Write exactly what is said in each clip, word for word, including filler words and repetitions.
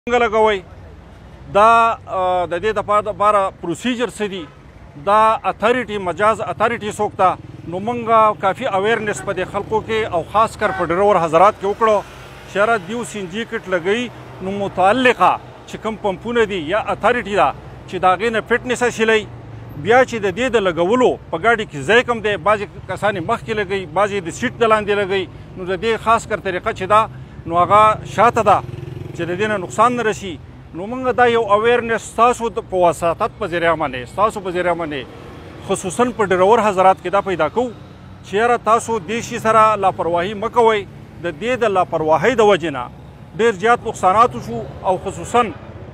لګوي دا د دې لپاره پروسیجر څه دي دا اتھارټي مجاز اتھارټي څوک ده نو موږ کافي اویرنس په دې خلکو کې او خاص کر په ډرور حضرات کې وکړو چې یاره دیو سی ان جي کټ لګوي نو متعلقه چې کوم پمپونه دي یا اتھارټي ده چې د هغې نه فټنس حاصلوي بیا چې د دې د لګولو په ګاډي کې ځای کم دی بعضې کسان یې مخکې لګوي بعضې د سیټ د لاندې لګوي نو د دې خاص کر طریقه چې ده نو هغه شاته ده چې د دې نه نقصان نه رسي نو موږ دا یو اویرنس ستاسو په وساطت په ذریعه باندې ستاسو په ذریعه باندې خصوصا په ډرور حضرات کې دا پیدا کوو چې یاره تاسو دې شي سره لاپرواهي مه کوئ د دې د لاپرواهۍ د وجې نه ډېر زیات نقصانات وشو او خصوصا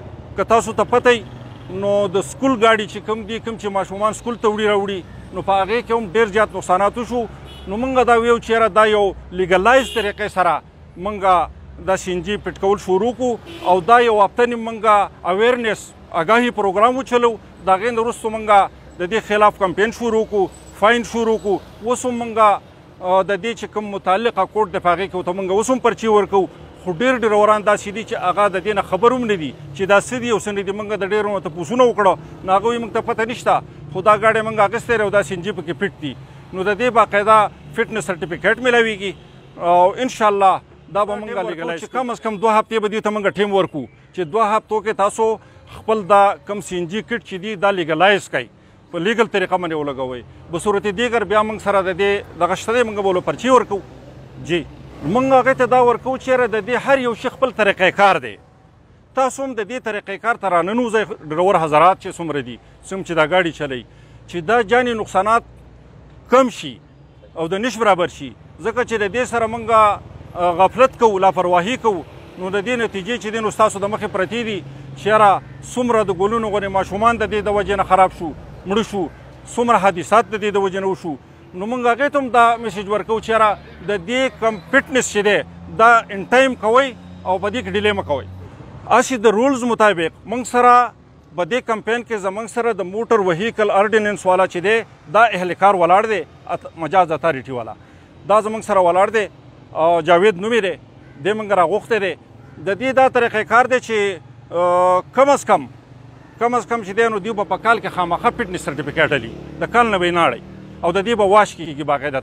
که تاسو ته پته نو د سکول ګاډي چې کوم دي کوم چې ماشومان سکول ته وړي راوړي نو په هغې کې هم ډېر زیات نقصانات وشو نو موږ دا ویو چې یاره دا یو لیګلایز طریقې سره موږ دا سی ان جي پټ کول شروع کړو او دا یو هفته نیم موږ اویرنس آګاهي پروګرام وچلو د هغې نه وروسته موږ د دې خلاف کمپین شروع کړو فاین شروع کړو اوس هم موږ د دې چې کوم متعلقه کوډ د په هغې کې ورته موږ اوس هم پرچې ورکوو خو ډېر ډروران داسې دي چې هغه د دې نه خبر هم نه دي چې دا څه دي او څه نه دي موږ د ډېرو نه تپوسونه وکړه نو هغه وایي موږ ته پته نشته خو دا ګاډی موږ اخیستی دی او دا سی ان جي پکې فټ دي نو د دې باقاعده فټنس سرټیفیکیټ میلاویږي او انشاءالله دا به موږ لیګلایز چې کم از کم دوه هفتې به دې ته موږ ټیم ورکړو چې دوه هفتو کې تاسو خپل دا کم سی ان جي کټ چې دي دا لیګلایز کوئ په لیګل طریقه باندې ولګوئ په صورت دیګر بیا موږ سره د دې دغه شته دی موږ به ورله پرچې ورکوو جی موږ هغې ته دا ورکوو چې یاره د دې هر یو شي خپل طریقې کار دی تاسو هم د دې طریقې کار ته راننوځئ ډرور حضرات چې څومره دي څوم چې دا ګاډي چلوي چې دا جاني نقصانات کم شي او د نش برابر شي ځکه چې د دې سره موږ غفلت کوو لاپرواهي کوو نو د دې نتیجې چې دی نو ستاسو د مخې پرتې دي چې یاره څومره د ګلونو غوندې ماشومان د دې د وجې نه خراب شو مړه شو څومره حادثات د دې د وجې نه وشو نو موږ هغې ته هم دا میسیج ورکوو چې یاره د دې کم فټنس چې دی دا ان ټایم کوئ او په دې کې ډیلې مه کوئ هسې د رولز مطابق موږ سره په دې کمپین کې زموږ سره د موټر وهیکل ارډیننس والا چې دی دا اهلکار ولاړ دی مجاز اتھارټي والا دا زموږ سره ولاړ دی جاوید نومې دی دی موږ راغوښتی دی د دې دا طریقې کار دی چې کم از کم کم از کم چې دی نو دوی به په کال کې خامخا فټنس سرټیفیکیټ هلي د کال نه به یې ناړئ او د دې به واش کېږي باقاعده